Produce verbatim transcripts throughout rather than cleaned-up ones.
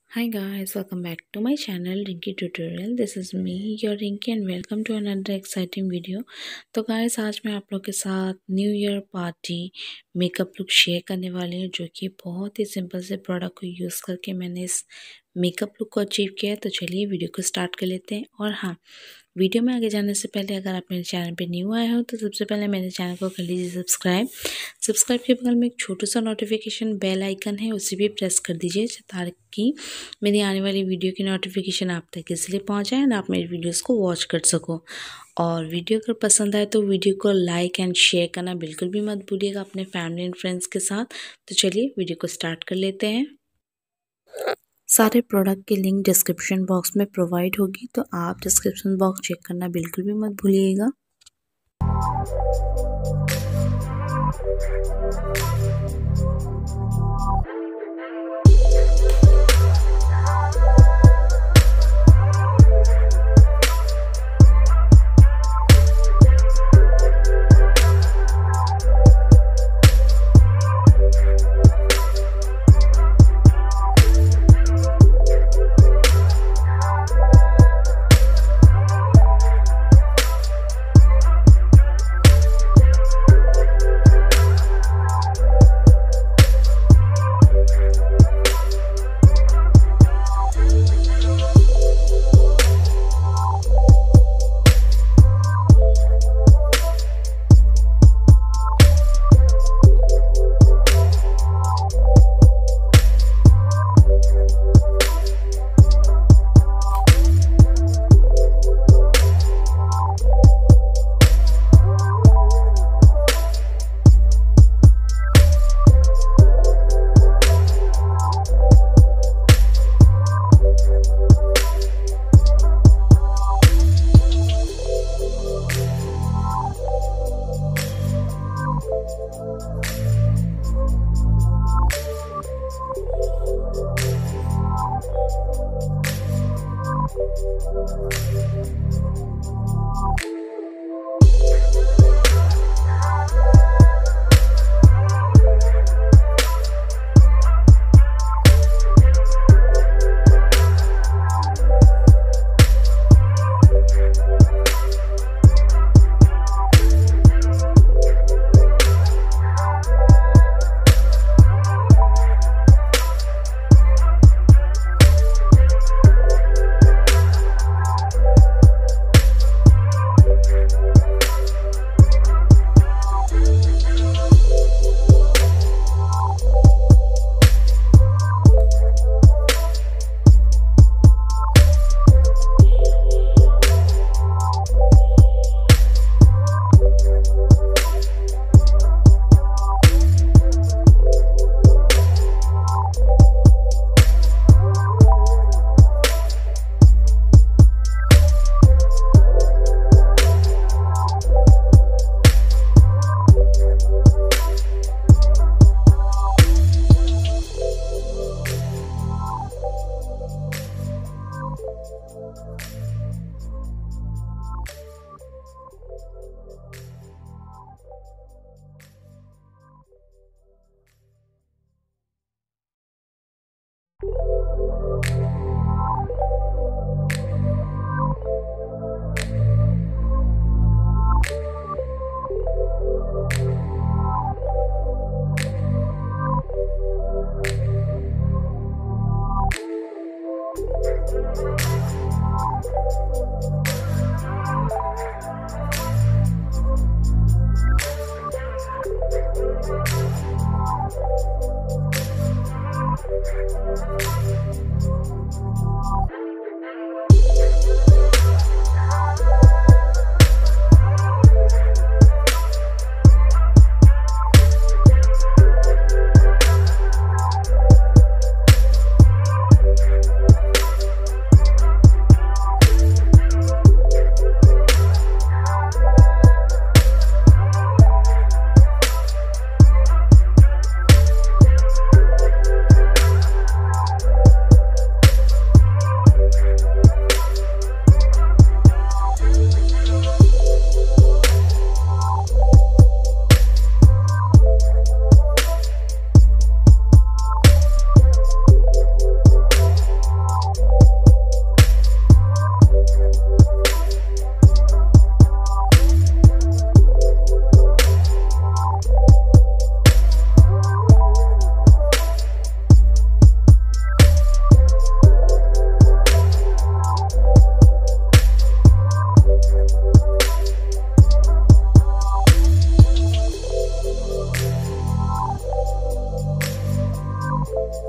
Hi guys, welcome back to my channel Rinki tutorial. This is me your Rinki and welcome to another exciting video. तो guys आज मैं आप लोग के साथ new year party makeup look share करने वाली हूँ, जो कि बहुत ही सिंपल से प्रोडक्ट को यूज़ करके मैंने इस मेकअप लुक को अचीव किया है। तो चलिए वीडियो को स्टार्ट कर लेते हैं। और हाँ, वीडियो में आगे जाने से पहले अगर आप मेरे चैनल पे न्यू आए हो तो सबसे पहले मेरे चैनल को कर लीजिए सब्सक्राइब। सब्सक्राइब के बगल में एक छोटा सा नोटिफिकेशन बेल आइकन है, उसे भी प्रेस कर दीजिए ताकि मेरी आने वाली वीडियो की नोटिफिकेशन आप तक इसलिए पहुँच जाए और आप मेरी वीडियोस को वॉच कर सको। और वीडियो अगर पसंद आए तो वीडियो को लाइक एंड शेयर करना बिल्कुल भी मत भूलिएगा अपने फैमिली एंड फ्रेंड्स के साथ। तो चलिए वीडियो को स्टार्ट कर लेते हैं। सारे प्रोडक्ट की लिंक डिस्क्रिप्शन बॉक्स में प्रोवाइड होगी, तो आप डिस्क्रिप्शन बॉक्स चेक करना बिल्कुल भी मत भूलिएगा।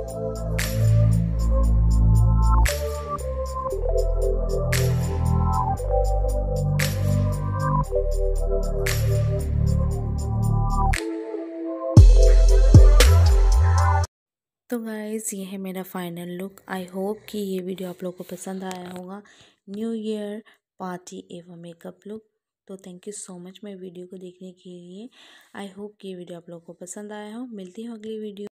तो गाइज़ ये है मेरा फाइनल लुक। आई होप कि ये वीडियो आप लोगों को पसंद आया होगा, न्यू ईयर पार्टी एवं मेकअप लुक। तो थैंक यू सो मच मेरे वीडियो को देखने के लिए। आई होप कि ये वीडियो आप लोगों को पसंद आया हो। मिलती हूँ अगली वीडियो।